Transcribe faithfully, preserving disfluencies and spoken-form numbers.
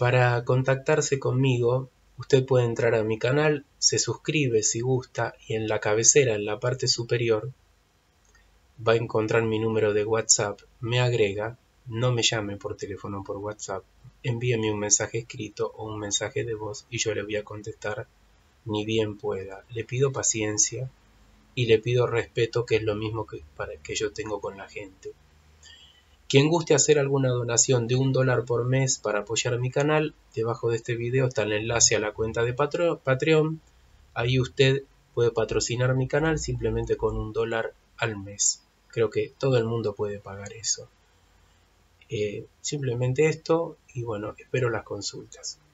Para contactarse conmigo, usted puede entrar a mi canal, se suscribe si gusta y en la cabecera, en la parte superior, va a encontrar mi número de WhatsApp, me agrega, no me llame por teléfono por WhatsApp, envíeme un mensaje escrito o un mensaje de voz y yo le voy a contestar ni bien pueda. Le pido paciencia y le pido respeto, que es lo mismo que, para, que yo tengo con la gente. Quien guste hacer alguna donación de un dólar por mes para apoyar mi canal, debajo de este video está el enlace a la cuenta de Patreon. Ahí usted puede patrocinar mi canal simplemente con un dólar al mes. Creo que todo el mundo puede pagar eso. Eh, simplemente esto y bueno, espero las consultas.